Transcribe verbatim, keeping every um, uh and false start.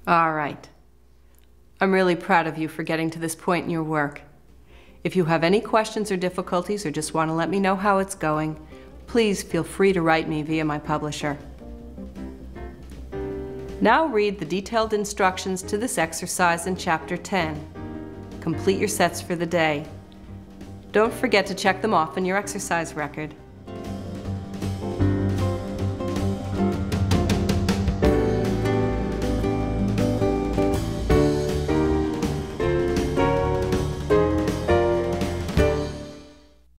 All right. I'm really proud of you for getting to this point in your work. If you have any questions or difficulties or just want to let me know how it's going, please feel free to write me via my publisher. Now read the detailed instructions to this exercise in Chapter ten. Complete your sets for the day. Don't forget to check them off in your exercise record.